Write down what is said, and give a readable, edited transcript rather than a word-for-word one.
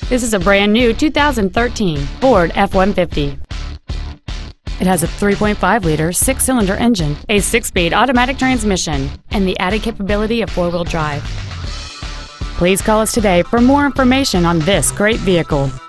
This is a brand new 2013 Ford F-150. It has a 3.5-liter six-cylinder engine, a six-speed automatic transmission, and the added capability of four-wheel drive. Please call us today for more information on this great vehicle.